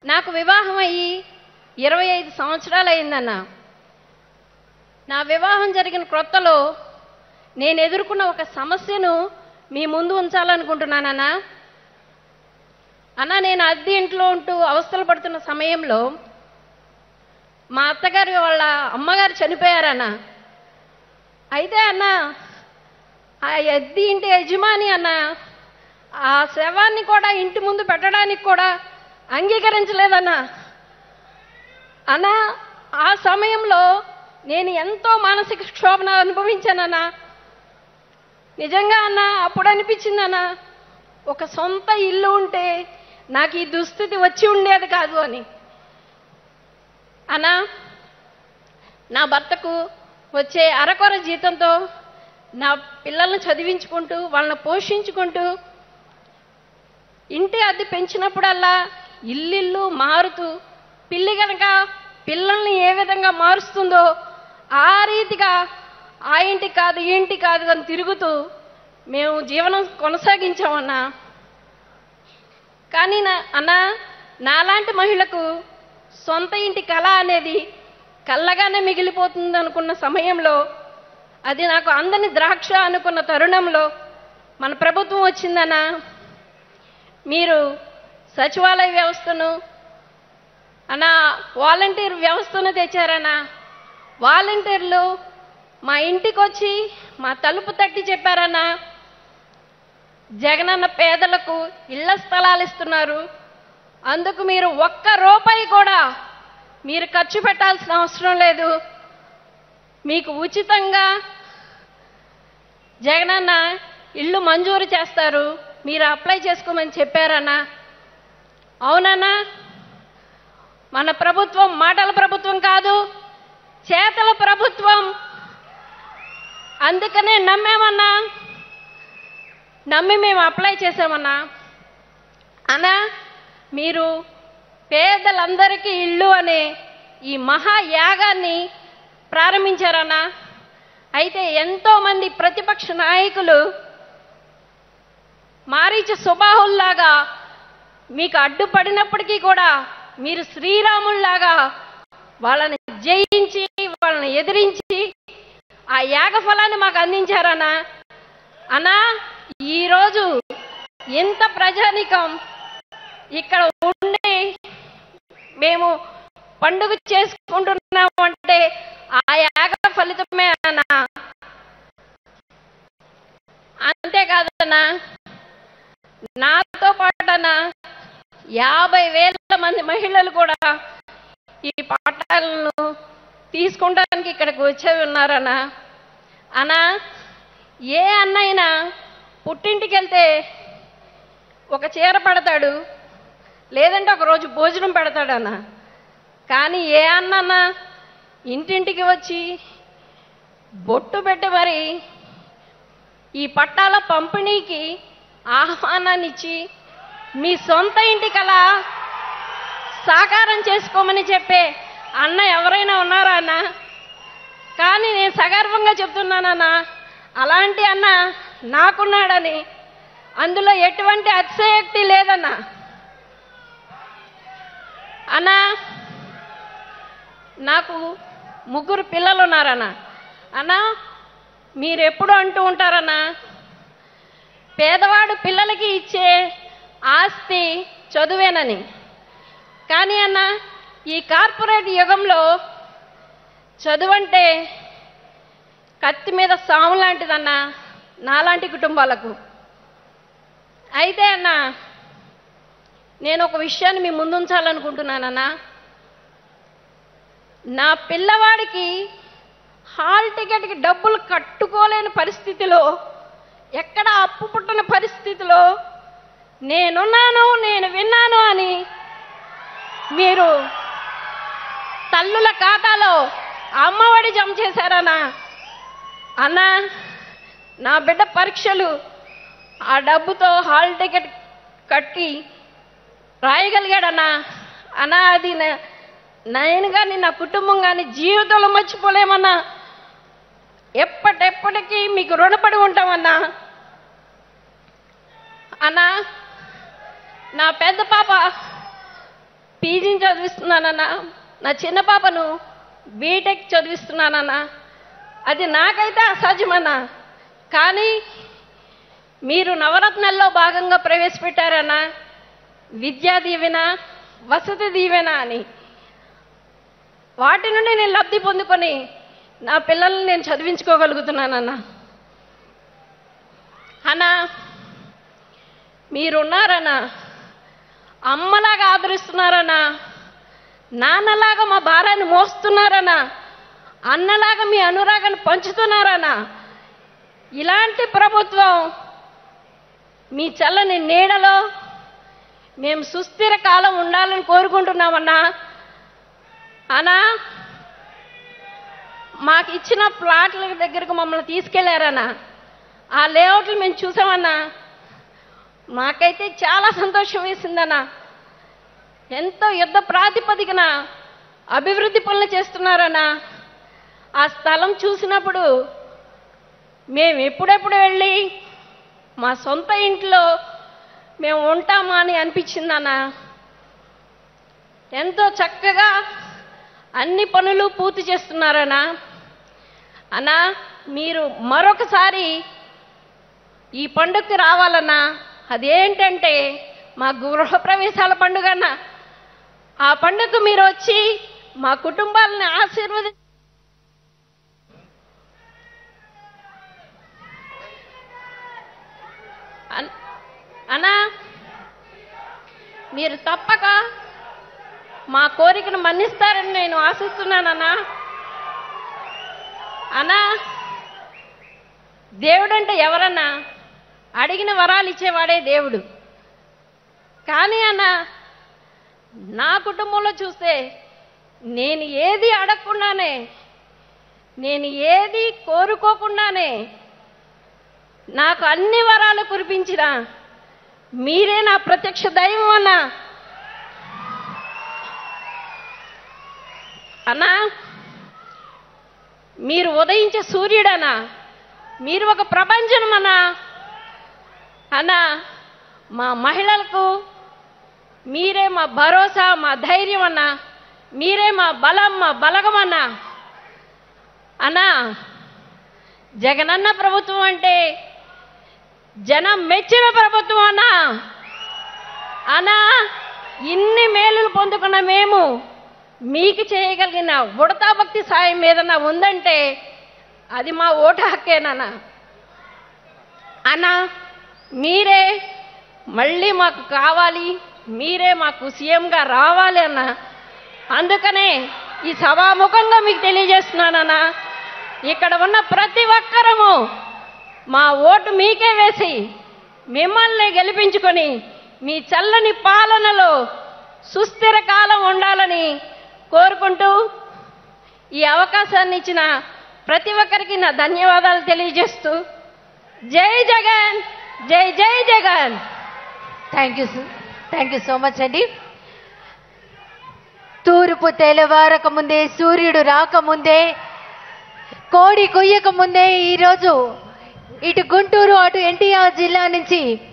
నాకు వివాహం అయ్యి 25 సంవత్సరాలు అయిందన్న. నా వివాహం జరిగిన క్రొత్తలో నేను ఎదుర్కొన్న ఒక సమస్యను మీ ముందు ఉంచాలనుకుంటున్నానన్న. నేను అద్దె ఇంట్లో ఉంటూ అవస్థలు పడుతున్న సమయంలో మా అత్తగారు వాళ్ళ అమ్మగారు చనిపోయారన్న. అయితే అన్న, ఆ అద్దె ఇంటి యజమాని అన్న ఆ శవాన్ని కూడా ఇంటి ముందు పెట్టడానికి కూడా అంగీకరించలేదన్న. ఆ సమయంలో నేను ఎంతో మానసిక క్షోభను అనుభవించానన్నా. నిజంగా అన్న అప్పుడు అనిపించిందన్న, ఒక సొంత ఇల్లు ఉంటే నాకు ఈ దుస్థితి వచ్చి ఉండేది కాదు అని. నా భర్తకు వచ్చే అరకొర జీతంతో నా పిల్లల్ని చదివించుకుంటూ వాళ్ళని పోషించుకుంటూ ఇంటి అద్దె పెంచినప్పుడల్లా ఇల్లు మారుతూ పిల్లి కనుక పిల్లల్ని ఏ విధంగా మారుస్తుందో ఆ రీతిగా ఆ ఇంటి కాదు ఈ ఇంటి కాదు అని తిరుగుతూ మేము జీవనం కొనసాగించామన్నా. కానీ నాలాంటి మహిళకు సొంత ఇంటి కళ అనేది కళ్ళగానే మిగిలిపోతుంది అనుకున్న సమయంలో, అది నాకు అందని ద్రాక్ష అనుకున్న తరుణంలో మన ప్రభుత్వం వచ్చిందన్నా. మీరు సచివాలయ వ్యవస్థను వాలంటీర్ వ్యవస్థను తెచ్చారన్నా. వాలంటీర్లు మా ఇంటికి వచ్చి మా తలుపు తట్టి చెప్పారన్నా, జగనన్న పేదలకు ఇళ్ల స్థలాలు ఇస్తున్నారు, అందుకు మీరు ఒక్క రూపాయి కూడా మీరు ఖర్చు పెట్టాల్సిన అవసరం లేదు, మీకు ఉచితంగా జగనన్న ఇల్లు మంజూరు చేస్తారు, మీరు అప్లై చేసుకోమని చెప్పారన్నా. అవునన్నా, మన ప్రభుత్వం మాటల ప్రభుత్వం కాదు, చేతల ప్రభుత్వం. అందుకనే నమ్మామన్నా, నమ్మి మేము అప్లై చేసామన్నా. మీరు పేదలందరికీ ఇల్లు అనే ఈ మహాయాగాన్ని ప్రారంభించారన్నా. అయితే ఎంతోమంది ప్రతిపక్ష నాయకులు మారీచ సుబాహుల్లాగా మీకు అడ్డుపడినప్పటికీ కూడా మీరు శ్రీరాముల్లాగా వాళ్ళని జయించి వాళ్ళని ఎదిరించి ఆ యాగ ఫలాన్ని మాకు అందించారన్నా. ఈరోజు ఇంత ప్రజానీకం ఇక్కడ ఉండి మేము పండుగ చేసుకుంటున్నాము అంటే ఆ యాగ ఫలితమే అన్నా. అంతేకాదన్నా, నాతో పాటన్నా 50,000 మంది మహిళలు కూడా ఈ పట్టాలను తీసుకుంటానికి ఇక్కడికి వచ్చే ఉన్నారన్నా. ఏ అన్నైనా పుట్టింటికి వెళ్తే ఒక చీర పెడతాడు, లేదంటే ఒక రోజు భోజనం పెడతాడన్నా. కానీ ఏ అన్న ఇంటింటికి వచ్చి బొట్టు పెట్టి మరి ఈ పట్టాల పంపిణీకి ఆహ్వానాన్ని ఇచ్చి మీ సొంత ఇంటి కళ సాకారం చేసుకోమని చెప్పే అన్న ఎవరైనా ఉన్నారా అన్న? కానీ నేను సగర్వంగా చెప్తున్నానన్నా, అలాంటి అన్న నాకున్నాడని. అందులో ఎటువంటి అతిశయోక్తి లేదన్నా. అన్నా, నాకు 3 పిల్లలు ఉన్నారన్నా. అన్నా, మీరెప్పుడు అంటూ ఉంటారన్నా, పేదవాడు పిల్లలకి ఇచ్చే ఆస్తి చదువేనని. కానీ అన్న, ఈ కార్పొరేట్ యుగంలో చదువంటే కత్తి మీద సాము లాంటిదన్నా నాలాంటి కుటుంబాలకు. అయితే అన్న, నేను ఒక విషయాన్ని మీ ముందుంచాలనుకుంటున్నానన్నా. నా పిల్లవాడికి హాల్ టికెట్కి డబ్బులు కట్టుకోలేని పరిస్థితిలో, ఎక్కడ అప్పు పుట్టిన పరిస్థితిలో నేనున్నాను, నేను విన్నాను అని మీరు తల్లుల ఖాతాలో అమ్మఒడి జమ చేశారన్నా. అన్నా, నా బిడ్డ పరీక్షలు ఆ డబ్బుతో హాల్ టికెట్ కట్టి రాయగలిగాడన్నా. అన్నా, అది నేను కానీ నా కుటుంబం కానీ జీవితంలో మర్చిపోలేమన్నా. ఎప్పటికీ మీకు రుణపడి ఉంటామన్నా. అన్నా, నా పెద్ద పాప పీజీని చదివిస్తున్నానన్నా, నా చిన్న పాపను బీటెక్ చదివిస్తున్నానన్నా. అది నాకైతే అసాధ్యమన్నా. కానీ మీరు నవరత్నాల్లో భాగంగా ప్రవేశపెట్టారన్నా విద్యా దీవెన, వసతి దీవెన అని. వాటి నుండి నేను లబ్ధి పొందుకొని నా పిల్లల్ని నేను చదివించుకోగలుగుతున్నానన్నా. అన్నా మీరున్నారన్నా, అమ్మలాగా ఆదరిస్తున్నారన్నా, నాన్నలాగా మా భారాన్ని మోస్తున్నారన్నా, అన్నలాగా మీ అనురాగాన్ని పంచుతున్నారన్నా. ఇలాంటి ప్రభుత్వం మీ చల్లని నీడలో మేము సుస్థిర కాలం ఉండాలని కోరుకుంటున్నామన్నా. అన్నా మాకు ఇచ్చిన ప్లాట్ల దగ్గరకు మమ్మల్ని తీసుకెళ్లారన్నా. ఆ లేఅవుట్లు మేము చూసామన్నా. మాకైతే చాలా సంతోషం వేసిందన్నా. ఎంతో యుద్ధ ప్రాతిపదికన అభివృద్ధి పనులు చేస్తున్నారన్నా. ఆ స్థలం చూసినప్పుడు మేము ఎప్పుడెప్పుడు వెళ్ళి మా సొంత ఇంట్లో మేము ఉంటామా అని అనిపించిందన్నా. ఎంతో చక్కగా అన్ని పనులు పూర్తి చేస్తున్నారన్నా. అన్నా మీరు మరొకసారి ఈ పండుగకి రావాలన్నా. అదేంటంటే మా గృహప్రవేశాల పండుగ అన్న. ఆ పండుగకు మీరు వచ్చి మా కుటుంబాలని ఆశీర్వది అన్నా మీరు తప్పక మా కోరికను మన్నిస్తారని నేను ఆశిస్తున్నానన్నా. అన్నా దేవుడంటే ఎవరన్నా? అడిగిన వరాలు ఇచ్చేవాడే దేవుడు. కానీ అన్నా నా కుటుంబంలో చూస్తే నేను ఏది అడగకుండానే, నేను ఏది కోరుకోకుండానే నాకు అన్ని వరాలు కురిపించిన మీరే నా ప్రత్యక్ష దైవం అన్నా. అన్నా మీరు ఉదయించే సూర్యుడనా, మీరు ఒక ప్రపంచం అన్నా. అన్నా మా మహిళలకు మీరే మా భరోసా, మా ధైర్యం అన్నా. మీరే మా బలం, మా బలగం అన్నా. అన్నా జగనన్న ప్రభుత్వం అంటే జనం మెచ్చిన ప్రభుత్వం అన్నా. అన్నా ఇన్ని మేలులు పొందుకున్న మేము మీకు చేయగలిగిన ఉడతా భక్తి సాయం ఏదన్నా ఉందంటే అది మా ఓటు హక్కేనన్నా. అన్నా మీరే మళ్ళీ మాకు కావాలి, మీరే మాకు సీఎంగా రావాలి అన్న. అందుకనే ఈ సభాముఖంగా మీకు తెలియజేస్తున్నానన్నా. ఇక్కడ ఉన్న ప్రతి ఒక్కరము మా ఓటు మీకే వేసి మిమ్మల్ని గెలిపించుకొని మీ చల్లని పాలనలో సుస్థిర కాలం ఉండాలని కోరుకుంటూ ఈ అవకాశాన్ని ఇచ్చిన ప్రతి ఒక్కరికి నా ధన్యవాదాలు తెలియజేస్తూ జై జగన్, జై జై Jagan. Thank you so much అండి. తూర్పు తెల్లవారక ముందే, సూర్యుడు రాకముందే, కోడి కొయ్యక ముందే ఈరోజు ఇటు గుంటూరు అటు ఎన్టీఆర్ జిల్లా నుంచి